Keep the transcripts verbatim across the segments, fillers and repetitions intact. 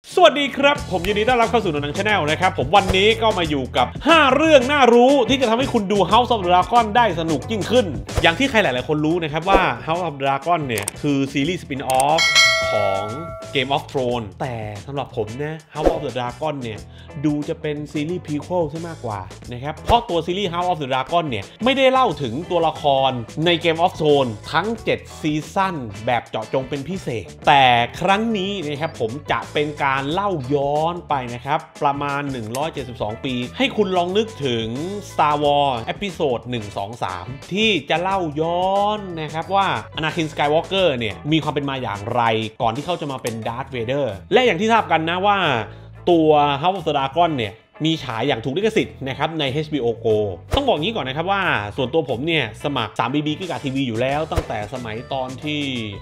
สวัสดีครับผมยินดีต้อนรับเข้าสู่หนัง Channel นะครับผมวันนี้ก็มาอยู่กับห้าเรื่องน่ารู้ที่จะทำให้คุณดู House of the Dragon ได้สนุกยิ่งขึ้นอย่างที่ใครหลายๆคนรู้นะครับว่า House of the Dragon เนี่ยคือซีรีส์สปินออฟของ Game of Thrones แต่สำหรับผมนะ House of the Dragon เนี่ยดูจะเป็นซีรีส์ Prequel ซะมากกว่านะครับเพราะตัวซีรีส์ House of the Dragon เนี่ยไม่ได้เล่าถึงตัวละครใน Game of Thrones ทั้งเจ็ดซีซั่นแบบเจาะจงเป็นพิเศษแต่ครั้งนี้นะครับผมจะเป็นการเล่าย้อนไปนะครับประมาณหนึ่งร้อยเจ็ดสิบสองปีให้คุณลองนึกถึง Star Wars เอพิโซดหนึ่ง สอง สามที่จะเล่าย้อนนะครับว่า Anakin Skywalker เนี่ยมีความเป็นมาอย่างไรก่อนที่เขาจะมาเป็น Darth Vader และอย่างที่ทราบกันนะว่าตัว House of the Dragon เนี่ยมีฉายอย่างถูกลิขสิทธิ์นะครับใน เอช บี โอ Go ต้องบอกงี้ก่อนนะครับว่าส่วนตัวผมเนี่ยสมัคร ทรี บี บี Giga ที วี อยู่แล้วตั้งแต่สมัยตอนที่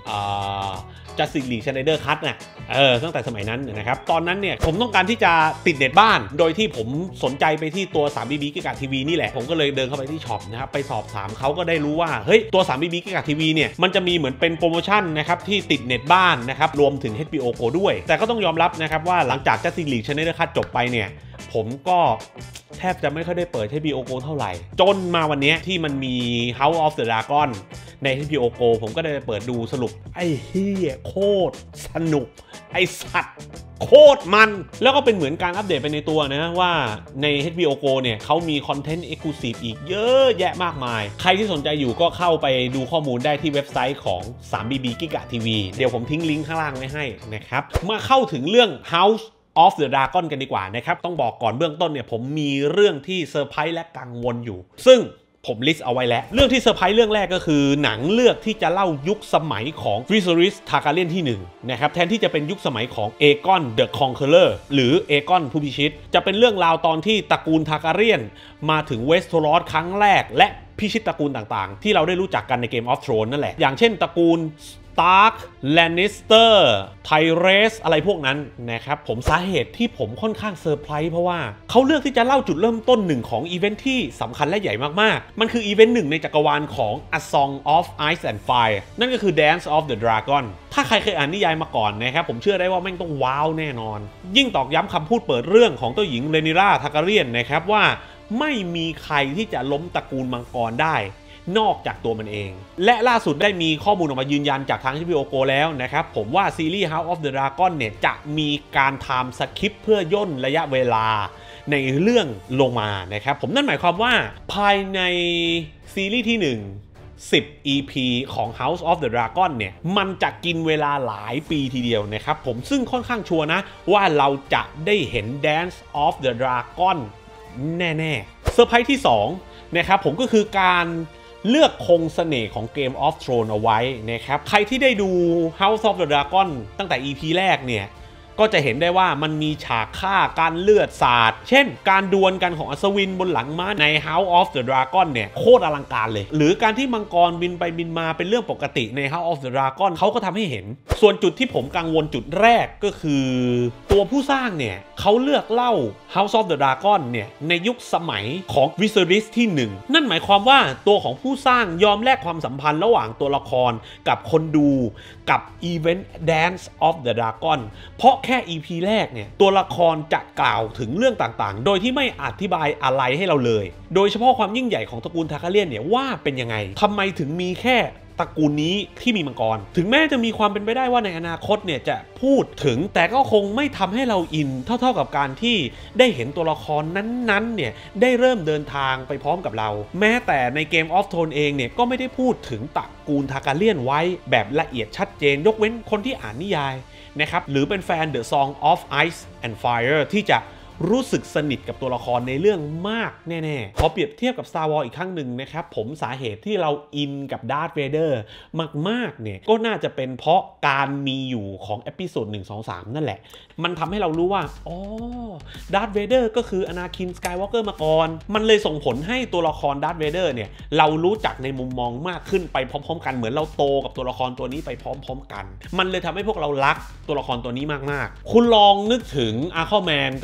Justice League Snyder Cut น่ะเออตั้งแต่สมัยนั้นนะครับตอนนั้นเนี่ยผมต้องการที่จะติดเน็ตบ้านโดยที่ผมสนใจไปที่ตัว ทรี บี บี Giga ที วี นี่แหละผมก็เลยเดินเข้าไปที่ช็อปนะครับไปสอบถามเขาก็ได้รู้ว่าเฮ้ยตัว ทรี บี บี Giga ที วี เนี่ยมันจะมีเหมือนเป็นโปรโมชั่นนะครับที่ติดเน็ตบ้านนะครับรวมถึง เอช บี โอ Go ด้วยแต่ก็ต้องยอมรับนะครับว่าหลังจาก Justice League Snyder Cut จบไปเนี่ยผมก็แทบจะไม่ค่อยได้เปิด เอช บี โอ Go เท่าไหร่จนมาวันนี้ที่มันมี House of the Dragon ใน เอช บี โอ Go ผมก็ได้เปิดดูสรุปไอ้เหี้ยโคตรสนุกไอ้สัตว์โคตรมันแล้วก็เป็นเหมือนการอัปเดตไปในตัวนะว่าใน เอช บี โอ Go เนี่ยเขามีคอนเทนต์ Exclusive อีกเยอะแยะมากมายใครที่สนใจอยู่ก็เข้าไปดูข้อมูลได้ที่เว็บไซต์ของ ทรี บี บี Giga ที วี เดี๋ยวผมทิ้งลิงก์ข้างล่างไว้ให้นะครับมาเข้าถึงเรื่อง House of the Dragon กันดีกว่านะครับต้องบอกก่อนเบื้องต้นเนี่ยผมมีเรื่องที่เซอร์ไพรส์และกังวลอยู่ซึ่งผมลิสต์เอาไว้แล้วเรื่องที่เซอร์ไพรส์เรื่องแรกก็คือหนังเลือกที่จะเล่ายุคสมัยของ Viserys Targaryen ที่หนึ่งนะครับแทนที่จะเป็นยุคสมัยของ Aegon the Conqueror หรือ Aegon ผู้พิชิตจะเป็นเรื่องราวตอนที่ตระกูล Targaryen มาถึง Westeros ครั้งแรกและพิชิตตระกูลต่างๆที่เราได้รู้จักกันใน Game of Thrones นั่นแหละอย่างเช่นตระกูลStark Lannister Tyrese อะไรพวกนั้นนะครับผมสาเหตุที่ผมค่อนข้างเซอร์ไพรส์เพราะว่าเขาเลือกที่จะเล่าจุดเริ่มต้นหนึ่งของอีเวนท์ที่สำคัญและใหญ่มากๆมันคืออีเวนท์หนึ่งในจักรวาลของ A Song of Ice and Fire นั่นก็คือ Dance of the Dragon ถ้าใครเคยอ่านนิยายมาก่อนนะครับผมเชื่อได้ว่าแม่งต้องว้าวแน่นอนยิ่งตอกย้ำคำพูดเปิดเรื่องของเจ้าหญิงเรนิราทาการเรียนนะครับว่าไม่มีใครที่จะล้มตระกูลมังกรได้นอกจากตัวมันเองและล่าสุดได้มีข้อมูลออกมายืนยันจากทาง เอช บี โอ Go แล้วนะครับผมว่าซีรีส์ House of the Dragon เนี่ยจะมีการไทม์สคริปต์เพื่อย่นระยะเวลาในเรื่องลงมานะครับผมนั่นหมายความว่าภายในซีรีส์ที่หนึ่ง สิบ อี พี ของ House of the Dragon เนี่ยมันจะกินเวลาหลายปีทีเดียวนะครับผมซึ่งค่อนข้างชัวร์นะว่าเราจะได้เห็น Dance of the Dragon แน่ๆเซอร์ไพรส์ที่สองนะครับผมก็คือการเลือกคงเสน่ห์ของ Game of Thrones เอาไว้นะครับใครที่ได้ดู House of the Dragon ตั้งแต่ อี พี แรกเนี่ยก็จะเห็นได้ว่ามันมีฉากฆ่าการเลือดสาดเช่นการดวลกันของอัศวินบนหลังม้าใน House of the Dragon เนี่ยโคตรอลังการเลยหรือการที่มังกรบินไปบินมาเป็นเรื่องปกติใน House of the Dragon เขาก็ทำให้เห็นส่วนจุดที่ผมกังวลจุดแรกก็คือตัวผู้สร้างเนี่ยเขาเลือกเล่า House of the Dragon เนี่ยในยุคสมัยของ Viserys ที่หนึ่งนั่นหมายความว่าตัวของผู้สร้างยอมแลกความสัมพันธ์ระหว่างตัวละครกับคนดูกับ Event Dance of the Dragon เพราะแค่ อี พี แรกเนี่ยตัวละครจะกล่าวถึงเรื่องต่างๆโดยที่ไม่อธิบายอะไรให้เราเลยโดยเฉพาะความยิ่งใหญ่ของตระกูลทาการเรียนเนี่ยว่าเป็นยังไงทำไมถึงมีแค่ตระกูลนี้ที่มีมังกรถึงแม้จะมีความเป็นไปได้ว่าในอนาคตเนี่ยจะพูดถึงแต่ก็คงไม่ทำให้เราอินเท่าๆกับการที่ได้เห็นตัวละครนั้นๆเนี่ยได้เริ่มเดินทางไปพร้อมกับเราแม้แต่ใน Game of Thrones เองเนี่ยก็ไม่ได้พูดถึงตระกูลทาการเรียนไว้แบบละเอียดชัดเจนยกเว้นคนที่อ่านนิยายนะครับหรือเป็นแฟน The Song of Ice and Fire ที่จะรู้สึกสนิทกับตัวละครในเรื่องมากแน่ๆขอเปรียบเทียบกับ Star Wars อีกครั้งหนึ่งนะครับผมสาเหตุที่เราอินกับ Darth Vader มากๆเนี่ยก็น่าจะเป็นเพราะการมีอยู่ของเอพิโซดหนึ่ง สอง สามนั่นแหละมันทำให้เรารู้ว่าอ๋อ Darth Vader ก็คือ Anakin Skywalker มาก่อนมันเลยส่งผลให้ตัวละคร Darth Vader เนี่ยเรารู้จักในมุมมองมากขึ้นไปพร้อมๆกันเหมือนเราโตกับตัวละครตัวนี้ไปพร้อมๆกันมันเลยทำให้พวกเรารักตัวละครตัวนี้มากๆคุณลองนึกถึง Aquaman ก็ได้ Arthur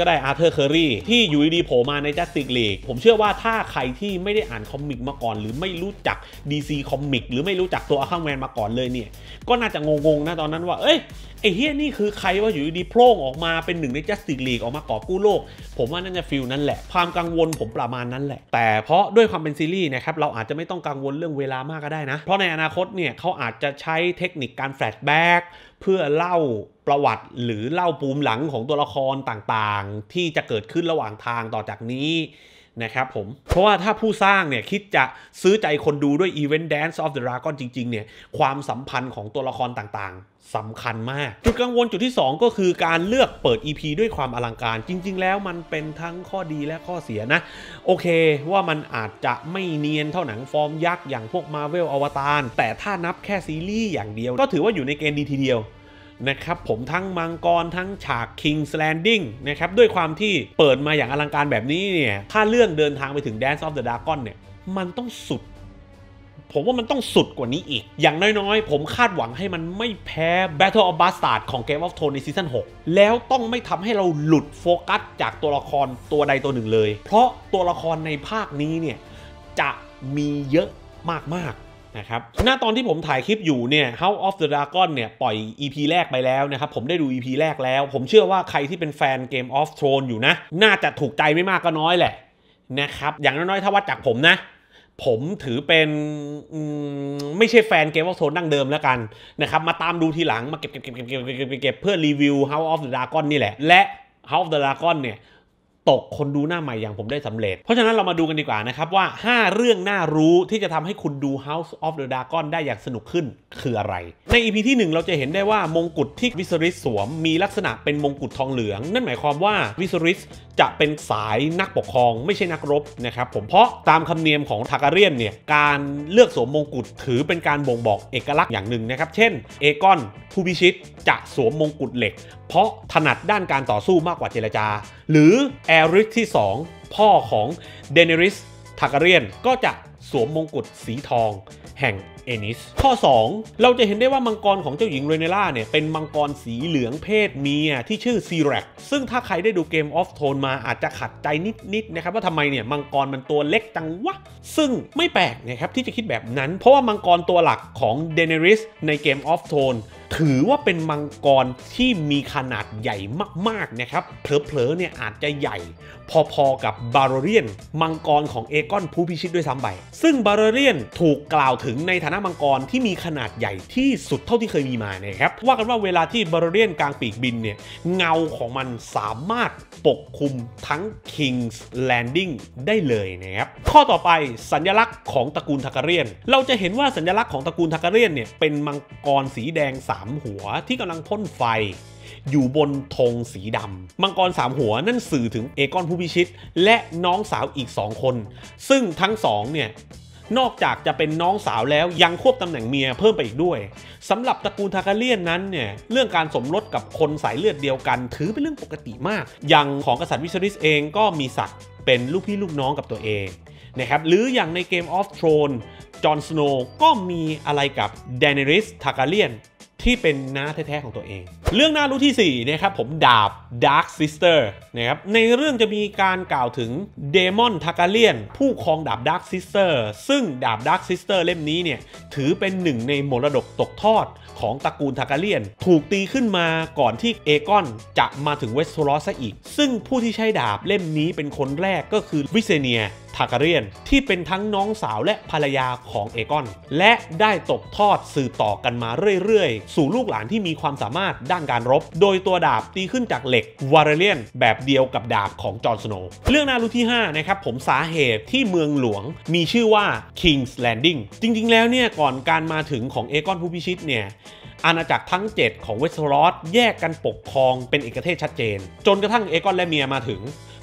เธอร์เคอรี่ที่อยู่ดีๆโผล่มาใน Justice League ผมเชื่อว่าถ้าใครที่ไม่ได้อ่านคอมิกมาก่อนหรือไม่รู้จัก ดี ซี คอมิกหรือไม่รู้จักตัวอาร์คัมแมนมาก่อนเลยเนี่ยก็น่าจะงงๆนะตอนนั้นว่าเอ้ยไอ้เฮียนี่คือใครว่าอยู่ดีๆโผล่ออกมาเป็นหนึ่งใน Justice League ออกมากอบกู้โลกผมว่านั่นจะฟิลนั้นแหละความกังวลผมประมาณนั้นแหละแต่เพราะด้วยความเป็นซีรีส์นะครับเราอาจจะไม่ต้องกังวลเรื่องเวลามากก็ได้นะเพราะในอนาคตเนี่ยเขาอาจจะใช้เทคนิคการแฟลชแบ็กเพื่อเล่าประวัติหรือเล่าปูมหลังของตัวละครต่างๆที่จะเกิดขึ้นระหว่างทางต่อจากนี้นะครับผมเพราะว่าถ้าผู้สร้างเนี่ยคิดจะซื้อใจคนดูด้วย Event Dance of the Dragon จริงๆเนี่ยความสัมพันธ์ของตัวละครต่างๆสำคัญมากจุดกังวลจุดที่สองก็คือการเลือกเปิด อี พี ด้วยความอลังการจริงๆแล้วมันเป็นทั้งข้อดีและข้อเสียนะโอเคว่ามันอาจจะไม่เนียนเท่าหนังฟอร์มยักษ์อย่างพวก Marvel อวตารแต่ถ้านับแค่ซีรีส์อย่างเดียวก็ถือว่าอยู่ในเกณฑ์ดีทีเดียวนะครับผมทั้งมังกรทั้งฉาก King's Landing นะครับด้วยความที่เปิดมาอย่างอลังการแบบนี้เนี่ยถ้าเรื่องเดินทางไปถึง Dance of the Dragon เนี่ยมันต้องสุดผมว่ามันต้องสุดกว่านี้อีกอย่างน้อยๆผมคาดหวังให้มันไม่แพ้ Battle of Bastards ของ Game of Thrones ในซีซั่นหกแล้วต้องไม่ทำให้เราหลุดโฟกัสจากตัวละครตัวใดตัวหนึ่งเลยเพราะตัวละครในภาคนี้เนี่ยจะมีเยอะมากๆนะครับณตอนที่ผมถ่ายคลิปอยู่เนี่ย House of the Dragon เนี่ยปล่อย อี พี แรกไปแล้วนะครับผมได้ดู อี พี แรกแล้วผมเชื่อว่าใครที่เป็นแฟน Game of Thrones อยู่นะน่าจะถูกใจไม่มากก็น้อยแหละนะครับอย่างน้อยๆถ้าวัดจากผมนะผมถือเป็นไม่ใช่แฟน Game of Thrones ดั้งเดิมแล้วกันนะครับมาตามดูทีหลังมาเก็บเก็บเก็บเก็บเก็บเก็บเก็บเพื่อรีวิว House of the Dragon นี่แหละและ House of the Dragon เนี่ยตกคนดูหน้าใหม่อย่างผมได้สำเร็จเพราะฉะนั้นเรามาดูกันดีกว่านะครับว่าห้าเรื่องน่ารู้ที่จะทำให้คุณดู House of the Dragon ได้อย่างสนุกขึ้นคืออะไรใน อี พี ที่หนึ่งเราจะเห็นได้ว่ามงกุฎที่วิสริสสวมมีลักษณะเป็นมงกุฎทองเหลืองนั่นหมายความว่าวิสริสจะเป็นสายนักปกครองไม่ใช่นักรบนะครับผมเพราะตามคำเนียมของทาการเรียนเนี่ยการเลือกสวมมงกุฎถือเป็นการบ่งบอกเอกลักษณ์อย่างหนึ่งนะครับเช่นเอกอนผู้พิชิตจะสวมมงกุฎเหล็กเพราะถนัดด้านการต่อสู้มากกว่าเจรจาหรือแอริสที่สองพ่อของเดเนริสทาการเรียนก็จะสวมมงกุฎสีทองแห่งเอนิสข้อสองเราจะเห็นได้ว่ามังกรของเจ้าหญิงเรเนล่าเนี่ยเป็นมังกรสีเหลืองเพศเมียที่ชื่อซีแร็กซึ่งถ้าใครได้ดู Game of Thrones มาอาจจะขัดใจนิดๆนะครับว่าทำไมเนี่ยมังกรมันตัวเล็กจังวะซึ่งไม่แปลกนะครับที่จะคิดแบบนั้นเพราะว่ามังกรตัวหลักของเดเนริสใน Game of Thronesถือว่าเป็นมังกรที่มีขนาดใหญ่มากๆนะครับเผลอๆเนี่ยอาจจะใหญ่พอๆกับบาโรเรียนมังกรของเอกอนผู้พิชิตด้วยซ้ำไปซึ่งบาโรเรียนถูกกล่าวถึงในฐานะมังกรที่มีขนาดใหญ่ที่สุดเท่าที่เคยมีมานะครับว่ากันว่าเวลาที่บาโรเรียนกลางปีกบินเนี่ยเงาของมันสามารถปกคลุมทั้ง King's Landing ได้เลยนะครับข้อต่อไปสัญลักษณ์ของตระกูลทาการเรียนเราจะเห็นว่าสัญลักษณ์ของตระกูลทาการเรียนเนี่ยเป็นมังกรสีแดงสามหัวที่กำลังพ่นไฟอยู่บนธงสีดำมังกรสามหัวนั่นสื่อถึงเอกอนผู้พิชิตและน้องสาวอีกสองคนซึ่งทั้งสองเนี่ยนอกจากจะเป็นน้องสาวแล้วยังควบตำแหน่งเมียเพิ่มไปอีกด้วยสำหรับตระกูลทาการเรียนนั้นเนี่ยเรื่องการสมรสกับคนสายเลือดเดียวกันถือเป็นเรื่องปกติมากอย่างของกษัตริย์วิสริสเองก็มีศักดิ์เป็นลูกพี่ลูกน้องกับตัวเองนะครับหรืออย่างใน Game of Thrones จอห์นสโนว์ก็มีอะไรกับเดเนริสทาการเรียนที่เป็นน้าแท้ๆของตัวเองเรื่องน่ารู้ที่สี่นะครับผมดาบ Dark Sister นะครับในเรื่องจะมีการกล่าวถึงเดมอนทาการเลียนผู้ครองดาบ Dark Sister ซึ่งดาบ Dark Sister เล่มนี้เนี่ยถือเป็นหนึ่งในมรดกตกทอดของตระกูลทาการเลียนถูกตีขึ้นมาก่อนที่เอกอนจะมาถึงเวสเทอรอสซะอีกซึ่งผู้ที่ใช้ดาบเล่มนี้เป็นคนแรกก็คือวิเซเนียทาการเรียนที่เป็นทั้งน้องสาวและภรรยาของเอกอนและได้ตกทอดสืบต่อกันมาเรื่อยๆสู่ลูกหลานที่มีความสามารถด้านการรบโดยตัวดาบตีขึ้นจากเหล็กวาเรเลียนแบบเดียวกับดาบของจอห์นสโนว์เรื่องน่ารู้ที่ห้านะครับผมสาเหตุที่เมืองหลวงมีชื่อว่า King's Landing จริงๆแล้วเนี่ยก่อนการมาถึงของเอกอนผู้พิชิตเนี่ยอาณาจักรทั้งเจ็ดของเวสเทอรอสแยกกันปกครองเป็นเอกเทศชัดเจนจนกระทั่งเอกอนและเมียมาถึง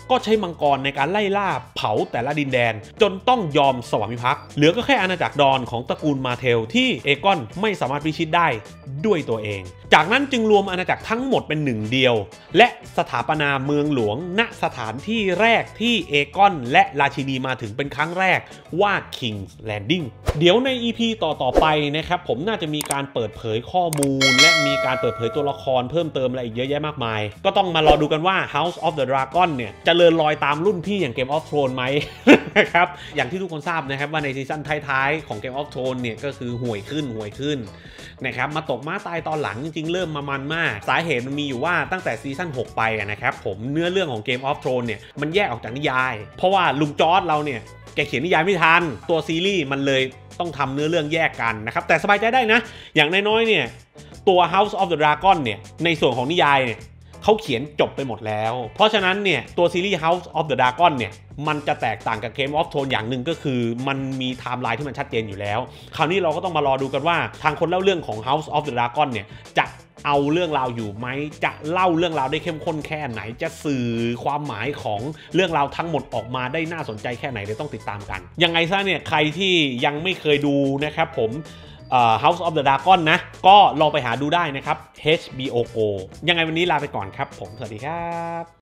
ก็ใช้มังกรในการไล่ล่าเผาแต่ละดินแดนจนต้องยอมสวามิภักดิ์เหลือก็แค่อาณาจักรดอนของตระกูลมาเทลที่เอกอนไม่สามารถพิชิตได้ด้วยตัวเองจากนั้นจึงรวมอาณาจักรทั้งหมดเป็นหนึ่งเดียวและสถาปนาเมืองหลวงณสถานที่แรกที่เอกอนและราชินีมาถึงเป็นครั้งแรกว่า King's Landing เดี๋ยวใน อี พี ต่อๆไปนะครับผมน่าจะมีการเปิดเผยข้อมูลและมีการเปิดเผยตัวละครเพิ่มเติมอะไรอีกเยอะแยะมากมายก็ต้องมารอดูกันว่า House of the Dragon เนี่ยจะเจริญรอยตามรุ่นพี่อย่าง Game of Thrones ไหม นะครับอย่างที่ทุกคนทราบนะครับว่าในซีซั่นท้ายๆของ Game of Thrones เนี่ยก็คือห่วยขึ้นห่วยขึ้นนะครับมาตกม้าตายตอนหลังจริงๆเริ่มมามันมากสาเหตุมันมีอยู่ว่าตั้งแต่ซีซั่นหกไปนะครับผมเนื้อเรื่องของ Game of Thrones เนี่ยมันแยกออกจากนิยายเพราะว่าลุงจอร์จเราเนี่ยแกเขียนนิยายไม่ทันตัวซีรีส์มันเลยต้องทำเนื้อเรื่องแยกกันนะครับแต่สบายใจได้นะอย่างน้อยๆเนี่ยตัว House of the Dragon เนี่ยในส่วนของนิยายเนี่ยเขาเขียนจบไปหมดแล้วเพราะฉะนั้นเนี่ยตัวซีรีส์ House of the Dragon เนี่ยมันจะแตกต่างกับ Game of Thrones อย่างหนึ่งก็คือมันมีไทม์ไลน์ที่มันชัดเจนอยู่แล้วคราวนี้เราก็ต้องมารอดูกันว่าทางคนเล่าเรื่องของ House of the Dragon เนี่ยจะเอาเรื่องราวอยู่ไหมจะเล่าเรื่องราวได้เข้มข้นแค่ไหนจะสื่อความหมายของเรื่องราวทั้งหมดออกมาได้น่าสนใจแค่ไหนเดี๋ยวต้องติดตามกันยังไงซะเนี่ยใครที่ยังไม่เคยดูนะครับผมHouse of the Dragon นะก็ลองไปหาดูได้นะครับ เอช บี โอ Go ยังไงวันนี้ลาไปก่อนครับผมสวัสดีครับ